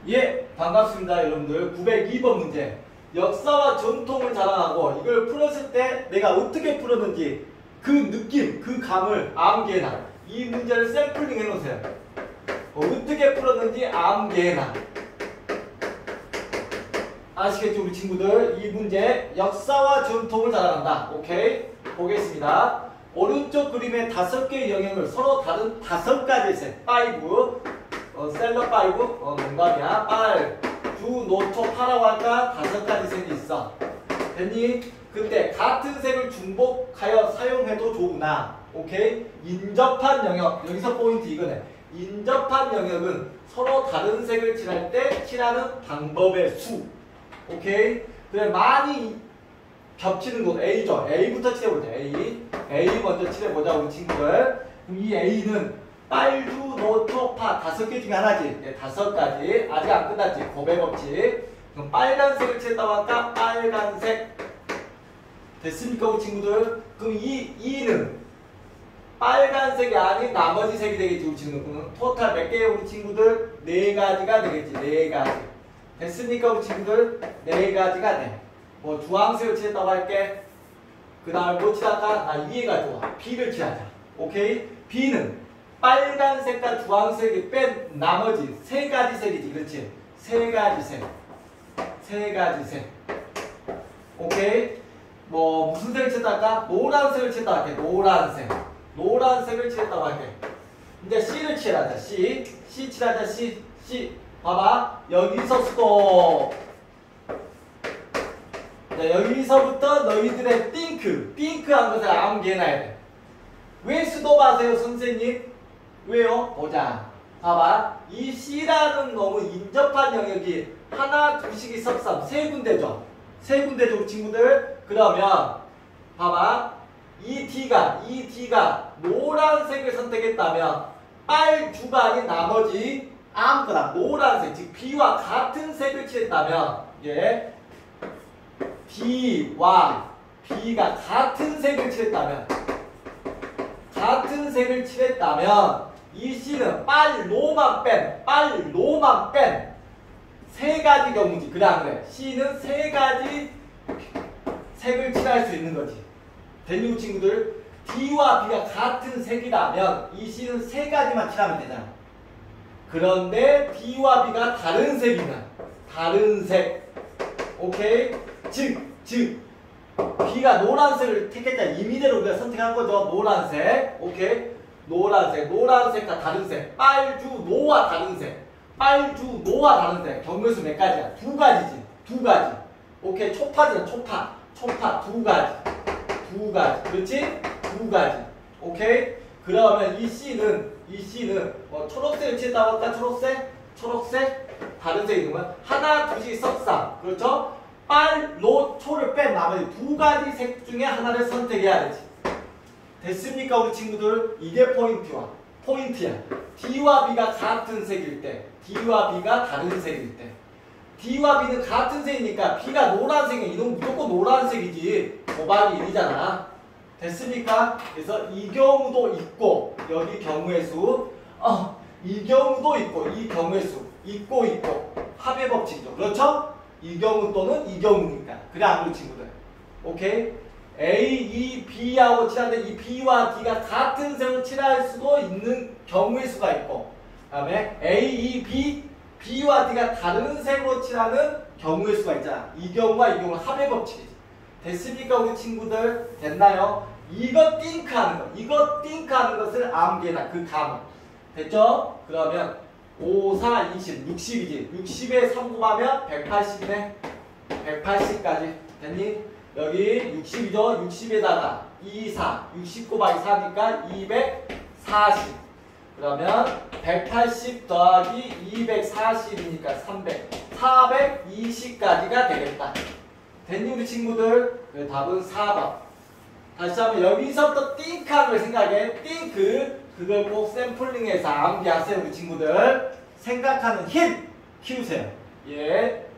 예, 반갑습니다 여러분들. 902번 문제. 역사와 전통을 자랑하고 이걸 풀었을 때 내가 어떻게 풀었는지 그 느낌, 그 감을 암기해놔. 이 문제를 샘플링 해놓으세요. 어떻게 풀었는지 암기해놔. 아시겠죠 우리 친구들? 이 문제 역사와 전통을 자랑한다. 오케이? 보겠습니다. 오른쪽 그림의 5개의 영역을 서로 다른 5가지 색, 5, 셀러 5, 농담이야. 빨, 주, 노초, 파라고 할까? 5가지 색이 있어. 됐니? 근데 같은 색을 중복하여 사용해도 좋으나, 오케이? 인접한 영역, 여기서 포인트 이거네. 인접한 영역은 서로 다른 색을 칠할 때 칠하는 방법의 수. 오케이? 그래, 많이 겹치는 곳 A죠. A부터 칠해보자. A 먼저 칠해보자 우리 친구들. 그럼 이 A는 빨, 주, 노초, 파 5개 중에 하나지. 네, 5가지. 아직 안 끝났지. 고백 법칙. 그럼 빨간색을 칠했다고 할까? 빨간색. 됐습니까 우리 친구들? 그럼 이 E는 빨간색이 아닌 나머지 색이 되겠지 우리 친구들. 토탈 몇 개예요 우리 친구들? 4가지가 되겠지. 4가지. 됐습니까 우리 친구들? 4가지가 돼. 뭐 주황색을 칠했다고 할게. 그 다음에 뭐 칠할까? 나 이해가 좋아. B를 칠하자. 오케이? B는 빨간색과 주황색이 뺀 나머지 3가지 색이지. 그렇지? 3가지 색. 3가지 색. 오케이? 뭐 무슨 색을 칠했다 할까? 노란색을 칠했다고 할게. 노란색. 노란색을 칠했다고 할게. 이제 C를 칠하자. C 칠하자. C. 봐봐. 여기서 스톱. 자, 여기서부터 너희들의 띵크한 것을 암기해놔야 돼. 왜 스톱하세요 선생님? 왜요? 보자. 봐봐. 이 C라는 너무 인접한 영역이 하나, 둘씩이 석삼 3군데죠. 3군데죠 친구들. 그러면 봐봐. 이 D가 노란색을 선택했다면 빨주가 아닌 나머지 아무거나 노란색, 즉 B와 같은 색을 칠했다면 D와 B가 같은 색을 칠했다면 이 C는 빨로만 뺀 3가지 경우지. 그래. C는 3가지 색을 칠할 수 있는 거지. 됐니 친구들? D와 B가 같은 색이라면 이 C는 3가지만 칠하면 되잖아. 그런데 D와 B가 다른 색이면 다른 색. 오케이? 즉 B가 노란색을 택했잖아. 임의대로 우리가 선택한 거죠. 노란색. 오케이? 노란색과 다른 색. 빨주노와 다른 색. 경우의 수 몇 가지야? 2가지지. 2가지. 오케이? 초파잖아. 초파 2가지. 그렇지? 2가지. 오케이? 그러면 이 C는 초록색을 칠했다고 할까? 초록색? 다른 색이 있는 하나, 둘씩 석삼. 그렇죠? 빨, 노, 초를 뺀 나머지 2가지 색 중에 하나를 선택해야 되지. 됐습니까 우리 친구들? 이게 포인트야. D와 B가 같은 색일 때, D와 B가 다른 색일 때. D와 B는 같은 색이니까 B가 노란색이면 이건 무조건 노란색이지. 곱하기 1이잖아. 됐습니까? 그래서 이 경우도 있고 여기 경우의 수 이 경우도 있고 이 경우의 수 있고 합의 법칙이죠. 그렇죠? 이 경우 또는 이 경우니까. 그래 안 그래 친구들? 오케이? A, E, B하고 칠하는데 이 B와 D가 같은 색으로 칠할 수도 있는 경우의 수가 있고 그 다음에 A, E, B와 D가 다른 색으로 칠하는 경우의 수가 있잖아. 이 경우와 이 경우는 합의 법칙이지. 됐습니까 우리 친구들? 됐나요? 이거 띵크하는 것을 암기해놔. 그 감을. 됐죠? 그러면 5, 4, 20, 60이지. 60에 3 곱하면 180이네. 180까지. 됐니? 여기 60이죠? 60에다가 2, 4. 60 곱하기 4니까 240. 그러면 180 더하기 240이니까 300. 420까지가 되겠다. 됐니 우리 친구들? 그 답은 4번. 다시 한번 여기서부터 띵크하는 걸 생각해. 그걸 꼭 샘플링해서 암기하세요 우리 친구들. 생각하는 힘 키우세요. 예.